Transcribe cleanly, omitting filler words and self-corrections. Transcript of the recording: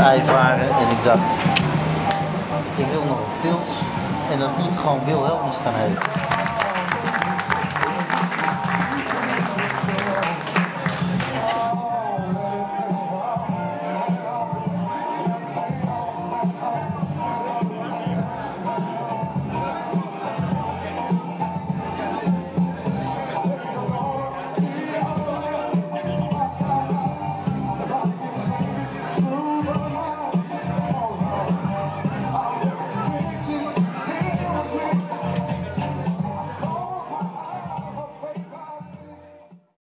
vrijvaren en ik dacht, ik wil nog een pils en dat moet gewoon Wilhelmus gaan heten.